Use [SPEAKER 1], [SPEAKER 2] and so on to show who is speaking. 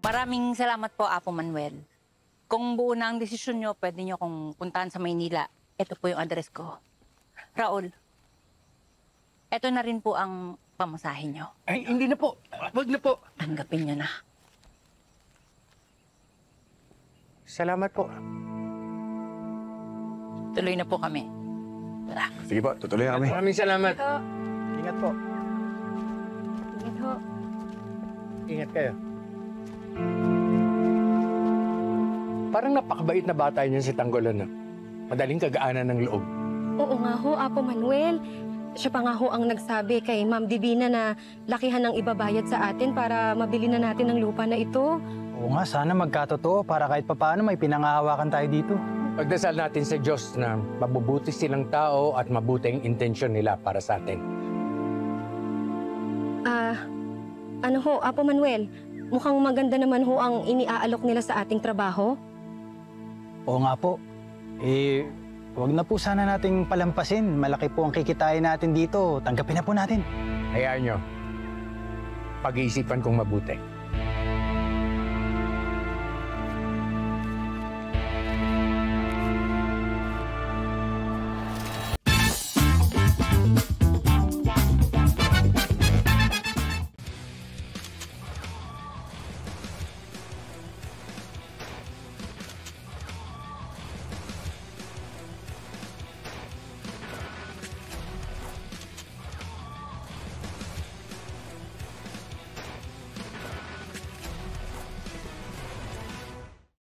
[SPEAKER 1] Maraming salamat po, Apo Manuel. Kung buo na ang desisyon nyo, pwede nyo kong puntahan sa Maynila. Ito po yung address ko. Raul, ito na rin po ang pamasahin nyo.
[SPEAKER 2] Ay, hindi na po. Wag na po.
[SPEAKER 1] Tanggapin nyo na.
[SPEAKER 2] Salamat po.
[SPEAKER 1] Tuloy na po kami. Tara.
[SPEAKER 3] Sige po, tutuloy na kami.
[SPEAKER 2] Maraming salamat.
[SPEAKER 3] Ingat po.
[SPEAKER 4] Ingat ho.
[SPEAKER 2] Ingat kayo. Parang napakabait na bata niyan si Tanggolan, no? Madaling kagaanan ng loob.
[SPEAKER 4] Oo nga ho, Apo Manuel. Siya pa nga ho ang nagsabi kay Ma'am Divina na lakihan ng ibabayad sa atin para mabili na natin ang lupa na ito.
[SPEAKER 5] Oo nga, sana magkatotoo para kahit papaano may pinangahawakan tayo dito.
[SPEAKER 2] Pagdasal natin sa Diyos na mabubuti silang tao at mabuti ang intensyon nila para sa atin.
[SPEAKER 4] Ano ho, Apo Manuel, mukhang maganda naman ho ang iniaalok nila sa ating trabaho.
[SPEAKER 5] Oo nga po. Huwag na po sana nating palampasin. Malaki po ang kikitain natin dito. Tanggapin na po natin.
[SPEAKER 2] Hayaan nyo. Pag-iisipan kong mabuti.